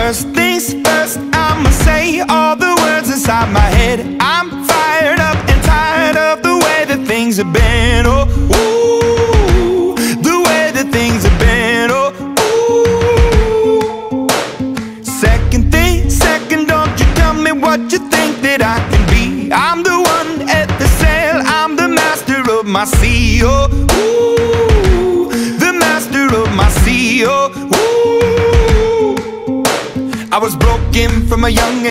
First things first, I'ma say all the words inside my head. I'm fired up and tired of the way that things have been. Oh, ooh, the way that things have been. Oh, ooh. Second thing, second, don't you tell me what you think that I can be. I'm the one at the sail, I'm the master of my sea. Oh, ooh, the master of my sea. Oh, ooh. I was broken from a young age.